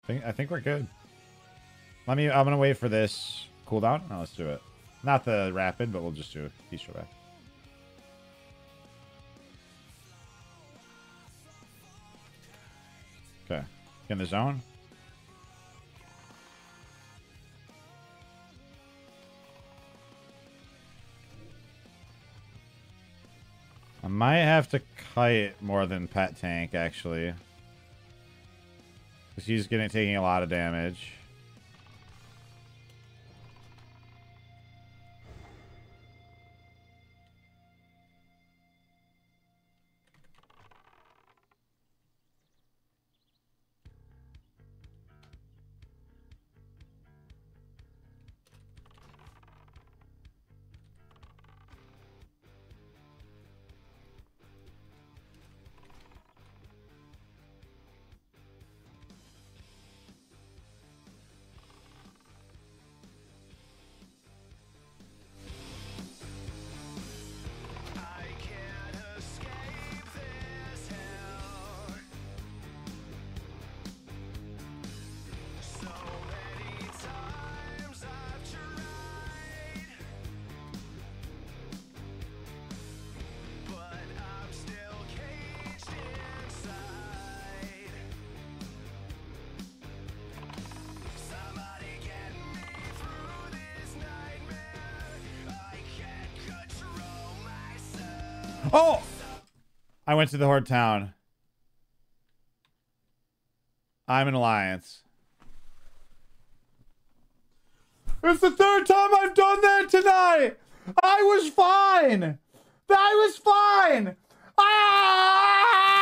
I think we're good. I'm gonna wait for this cooldown. No, let's do it. Not the rapid, but we'll just do Kestrel back. Okay. In the zone. I might have to kite more than pet tank, actually. Because he's taking a lot of damage. Oh! I went to the Horde Town. I'm an Alliance. It's the third time I've done that tonight! I was fine! I was fine! Ah!